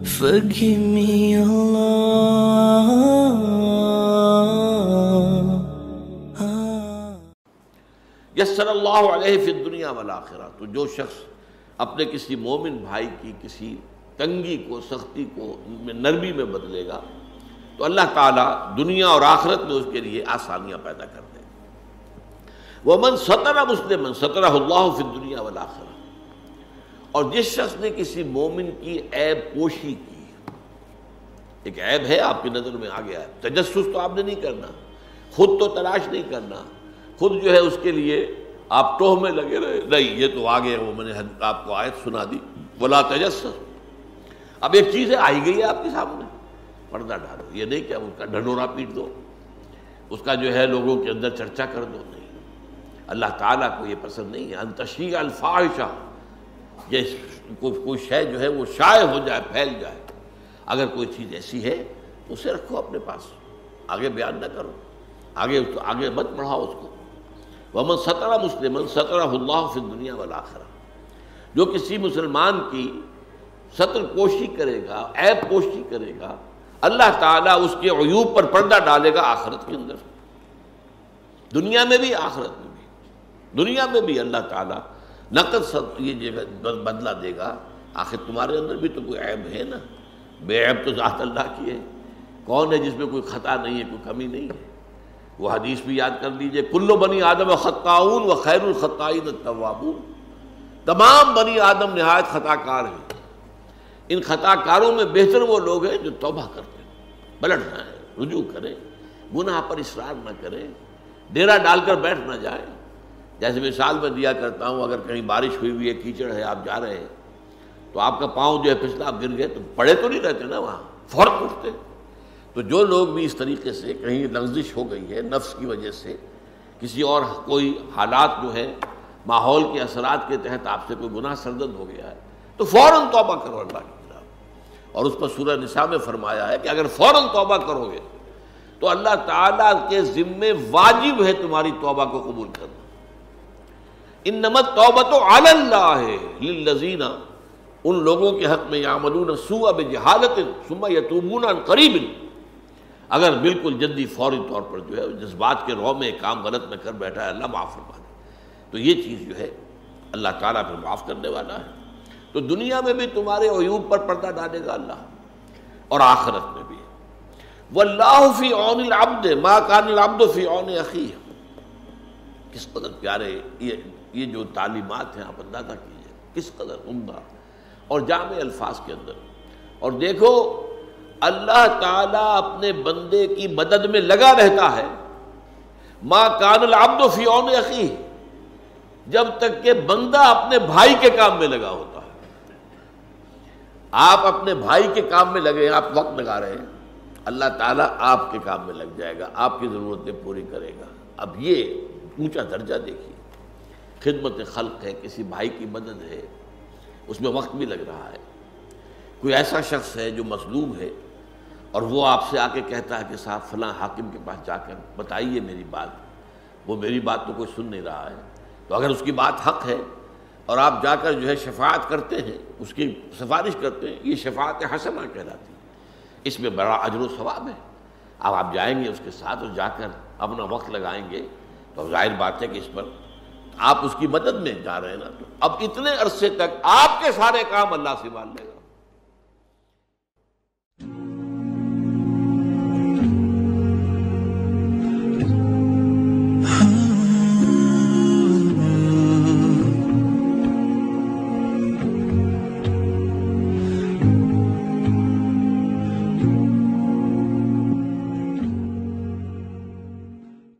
Forgive me, Allah. یسر اللہ علیہ فی الدنیا والآخرہ. تو جو شخص اپنے کسی مومن بھائی کی کسی تنگی کو، سختی کو نرمی میں بدلے گا تو اللہ تعالیٰ دنیا اور آخرت میں اس کے لیے آسانیاں پیدا کر دیں. وَمَنْ سَتَرَ مُسْلِمًا سَتَرَهُ اللَّهُ فِي الدُّنْيَا وَالْآخِرَةِ. اور جس شخص نے کسی مومن کی عیب پوشی کی، ایک عیب ہے آپ کی نظر میں آ گیا ہے، تجسس تو آپ نے نہیں کرنا، خود تو تلاش نہیں کرنا، خود جو ہے اس کے لیے آپ ٹوہ میں لگے رہے، نہیں یہ تو آ گیا، وہ میں نے آپ کو آیت سنا دی وَلَا تَجَسَّسُ. اب ایک چیز ہے آئی گئی ہے آپ کے سامنے، پردہ ڈالو. یہ نہیں کہ اس کا ڈھنڈورا پیٹ دو، اس کا جو ہے لوگوں کے اندر چرچا کر دو، نہیں. اللہ تعالیٰ کو یہ پسند نہیں ہے ان تشیع الفاحشہ، یہ کوئی شے جو ہے وہ شائع ہو جائے، پھیل جائے. اگر کوئی چیز ایسی ہے اسے رکھو اپنے پاس، آگے بیان نہ کرو، آگے مت بڑھاؤ اس کو. وَمَنْ سَتَرَ مُسْلِمًا سَتَرَهُ اللَّهُ فِي الدُّنْيَا وَالْآخِرَةِ. جو کسی مسلمان کی ستر پوشی کرے گا، عیب پوشی کرے گا، اللہ تعالیٰ اس کے عیوب پر پردہ ڈالے گا آخرت کے اندر، دنیا میں بھی آخرت میں بھی. دنیا میں بھی اللہ تعالیٰ نقد یہ بدلہ دے گا. آخر تمہارے اندر بھی تو کوئی عیب ہے نا، بے عیب تو ذات اللہ کی ہے. کون ہے جس میں کوئی خطا نہیں ہے، کوئی کمی نہیں ہے؟ وہ حدیث بھی یاد کر لیجئے، کل بنی آدم خطاؤن و خیر الخطائین التوابون. تمام بنی آدم نہایت خطا کار ہیں، ان خطا کاروں میں بہتر وہ لوگ ہیں جو توبہ کرتے ہیں، پلٹ جائیں، رجوع کریں، گناہ پر اصرار نہ کریں، ڈیرا ڈال کر بیٹھ نہ جائیں. جیسے مثال میں دیا کرتا ہوں، اگر کہیں بارش ہوئی ہوئی ہے، کیچڑ ہے، آپ جا رہے ہیں تو آپ کا پاؤں جو ہے پھسلا، آپ گر گئے تو پڑے تو نہیں رہتے نا وہاں، فوراً اٹھتے. تو جو لوگ بھی اس طریقے سے کہیں لغزش ہو گئی ہے نفس کی وجہ سے، کسی اور کوئی حالات جو ہے ماحول کے اثرات کے تحت آپ سے کوئی گناہ سرزد ہو گیا ہے تو فوراً توبہ کرو اللہ کی طرف. اور اس پر سورہ نساء میں فرمایا ہے کہ اگر فوراً توبہ کرو گے تو اللہ تعالیٰ کے ذمے واجب ہے تمہاری توبہ کو قبول کرنا. انما التوبۃ علی اللہ للذین، ان لوگوں کے حق میں یعملون السوء بجہالۃ ثم یتوبون عن قریب، اگر بالکل جلدی فوری طور پر جو ہے جذبات کے رو میں کام غلط میں کر بیٹھا ہے، اللہ معاف فرما دے. تو یہ چیز جو ہے اللہ تعالیٰ پھر معاف کرنے والا ہے. تو دنیا میں بھی تمہارے عیوب پر پردہ ڈالے گا اللہ، اور آخرت میں بھی. واللہ فی عون العبد ما کان العبد فی عون اخیہ. کس قدر پیارے یہ جو تعلیمات ہیں، آپ اندازہ کیجئے کس قدر عمدہ اور جامع الفاظ کے اندر. اور دیکھو اللہ تعالیٰ اپنے بندے کی مدد میں لگا رہتا ہے. ما کان العبد فی عون اخیہ، جب تک کہ بندہ اپنے بھائی کے کام میں لگا ہوتا ہے. آپ اپنے بھائی کے کام میں لگے ہیں، آپ وقت لگا رہے ہیں، اللہ تعالیٰ آپ کے کام میں لگ جائے گا، آپ کی ضرورتیں پوری کرے گا. اب یہ اونچا درجہ دیکھیے، خدمت خلق ہے، کسی بھائی کی مدد ہے، اس میں وقت بھی لگ رہا ہے. کوئی ایسا شخص ہے جو مظلوم ہے اور وہ آپ سے آ کے کہتا ہے کہ صاحب فلاں حاکم کے پاس جا کر بتائیے میری بات، وہ میری بات تو کوئی سن نہیں رہا ہے. تو اگر اس کی بات حق ہے اور آپ جا کر جو ہے شفاعت کرتے ہیں، اس کی سفارش کرتے ہیں، یہ شفاعت حسنہ کہلاتی ہے. اس میں بڑا اجر و ثواب ہے. اب آپ جائیں گے اس کے ساتھ اور جا کر اپنا وقت لگائیں گے تو ظاہر بات ہے کہ اس پر آپ اس کی مدد میں جا رہے ہیں نا. تو اب اتنے عرصے تک آپ کے سارے کام اللہ سے مان لے گا.